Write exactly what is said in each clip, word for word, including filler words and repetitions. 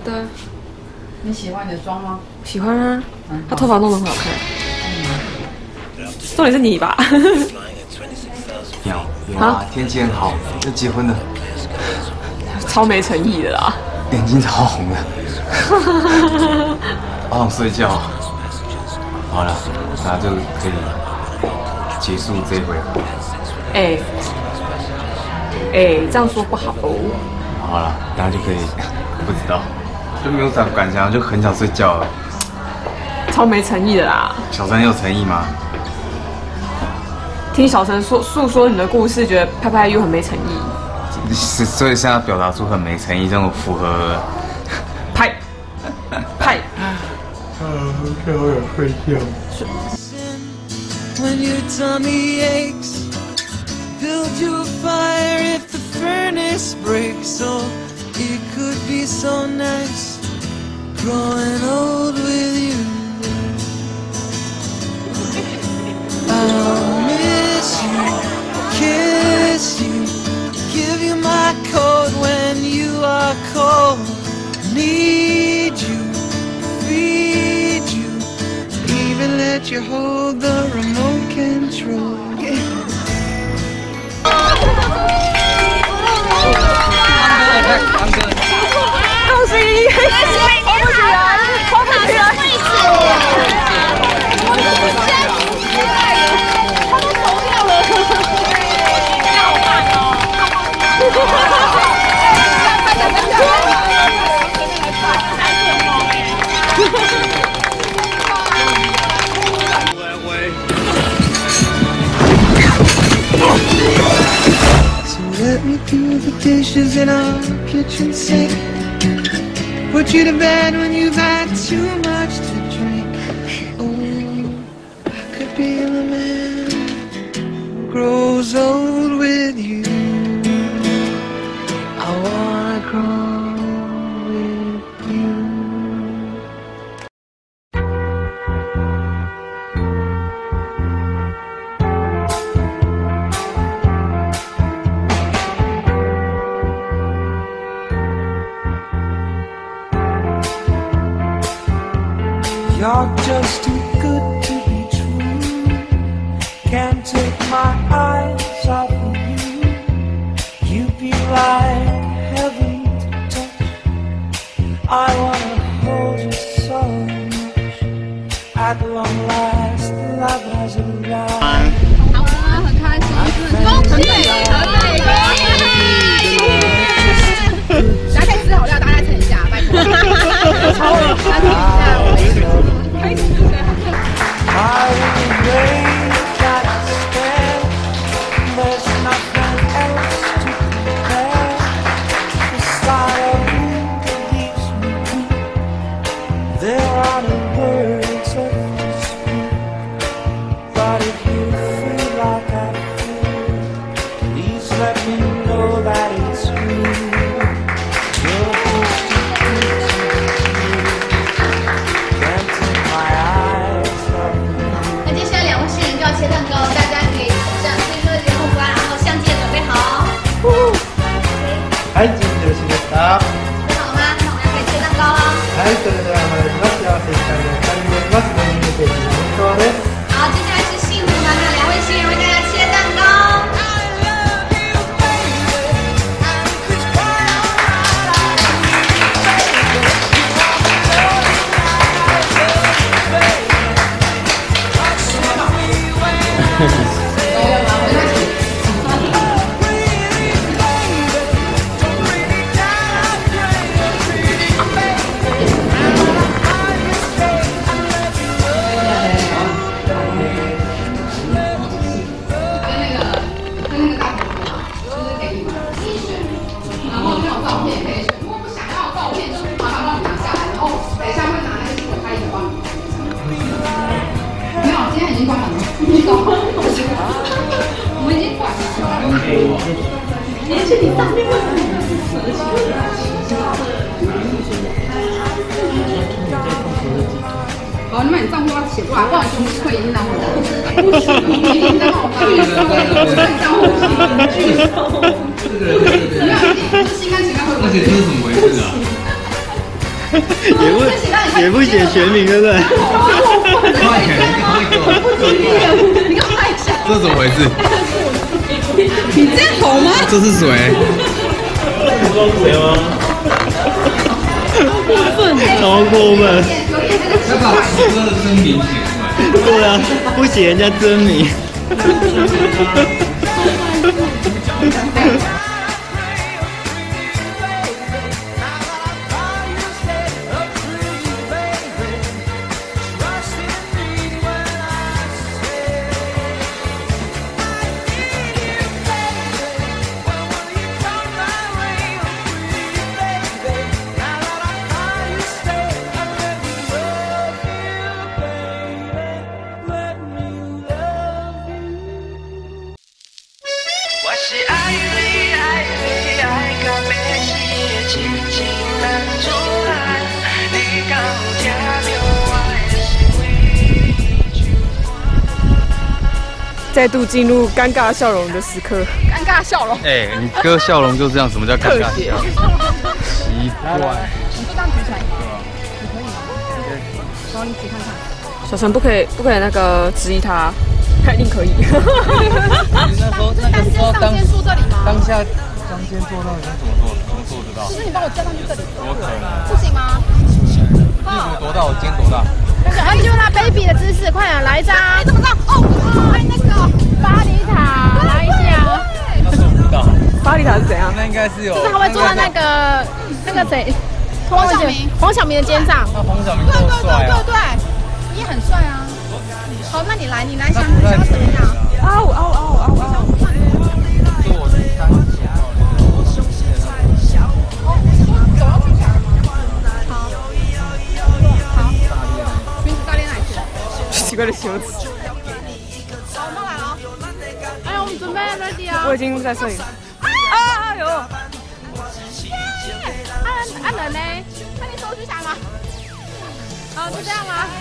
对啊。 你喜欢你的妆吗？ 喜欢啊，嗯、他头发弄得很好看。重点是你吧？ 有有啊，天气很好，要结婚了。 超没诚意的啦， 眼睛超红的。好想睡觉。好了，那就可以结束这一回合。 哎、欸，哎、欸，这样说不好哦。 好了，大家就可以不知道，就没有啥感想，就很想睡觉了。 超没诚意的啦。 小三有诚意吗？ 听小陈说诉说你的故事，觉得拍拍又很没诚意。 所以现在表达出很没诚意，这种符合拍拍。 嗯，最后有睡觉。 When your tummy aches, build you a fire if the furnace breaks. Oh, it could be so nice growing old with you. I'll miss you, kiss you, give you my coat when you are cold. Need you, feed you, even let you hold the remote control. Yeah. I'm good. 恭喜！捧不起来，捧不起来。他都走掉了。好棒哦！ So let me do the dishes in our kitchen sink. Put you to bed when you've had too much to drink. Oh, I could be the man who grows old with you. I wanna grow with you. You're just too good to be true. Can't take my eyes off of you. You'd be like heaven to touch. I wanna hold you so much. At long last, love has arrived. 好啊，很开心，恭喜，很美，恭喜！大家可以吃好料，大家蹭一下，拜托。超了，大家蹭一下，我们。 开心就这样。 はい、準備よろしいですか。 準備好吗？那我们要开始切蛋糕了。 はい、それではまいります。では正解のふたり目いきます。ごにんめページの本当です。 好，接下来是幸福满满两位新人为大家切蛋糕。 好，你把你账户要写出来，不然全部会影响我的。不许你影响我的，我的账户拒收。没有，这心甘情愿会。 而且这是怎么回事啊？ 也不也不写全名，对不对？ 快点， 你给我拍一下。 这怎么回事？ 你这样投吗？ 这是谁？ 装谁吗？超过分！ 要把哥的真名写出来。 对啊，不写人家真名。 再度进入尴尬笑容的时刻。 尴尬笑容。 哎、欸，你哥笑容就这样，什么叫尴尬笑？奇怪。 你就这样举起来。你可以吗？然后你举看看。 小陈不可以，不可以那个质疑他，他一定可以。 你那时候那个时候当先坐这里吗？ 当下当先坐到底是怎么做？怎么做得到？ 就是你帮我叫上去这里。 怎么可能？ 不行吗？ 例如多大？我肩多大？ 然后你就拿 baby 的姿势，快点来一张。你怎么知道？哦，拍那个巴黎塔，来一下。 那是我不知道。 巴黎塔是怎样？ 那应该是有。 就是他会坐在那个那个谁，黄晓明，黄晓明的肩上。 那黄晓明多帅啊！ 对对对，你也很帅啊。好，那你来，你来想你想要怎么样？ 嗷嗷嗷嗷嗷！ 就我去看。 手要举起来。好。好。裙子大练哪一次？ 奇怪的袖子。 好，我们来了。哎，我们准备 ready 啊。 我已经在摄影。啊哎呦！ 按按人呢？那你手举起来吗？好，就这样吗？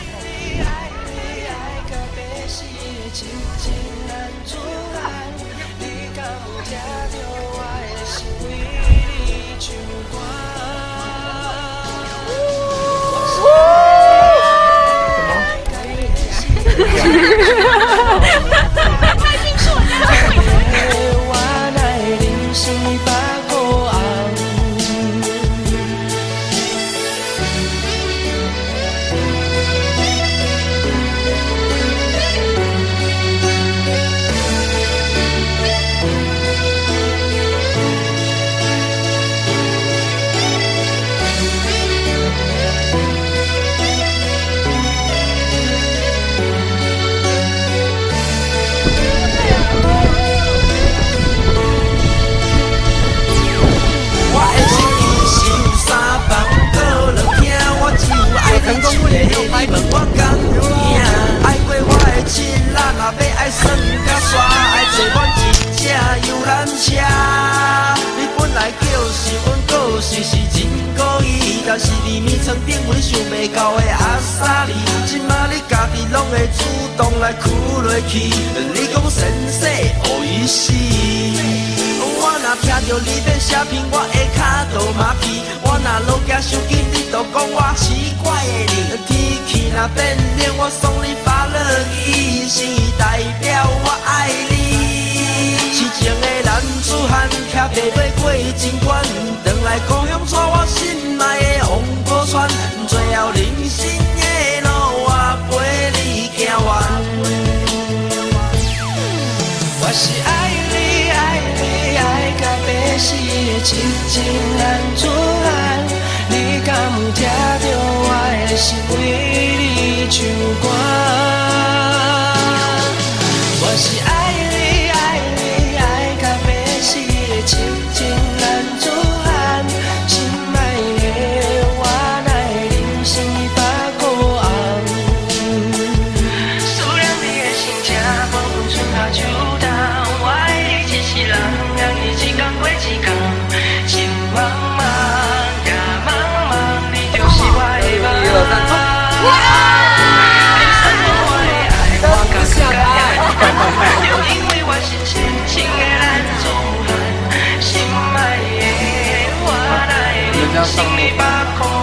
但是你面床顶位想袂到的阿萨利，今仔你家己拢会主动来哭落去。你讲先生何意思？我若听着你要写评，我下骹就麻痹。我若落架伤紧，你就讲我奇怪的人。天气若变冷，我送你发热衣，是代表我爱你。痴情的男子汉，徛地尾过真关，转来故乡带我心爱的黄果川，最后人生的路我陪你行完。我是爱你爱你爱到白死的痴情男子汉，你敢有听到我的心为你唱歌？我是爱你爱你爱到白死的痴情男子汉，心爱的我哪会忍心把孤红？思念你的心情无分春夏秋冬，我爱你一世人，让你一天过一天，心茫茫夜茫茫，你就是我的梦。就因为我是深情的男子汉，心爱的我哪会忍心你把苦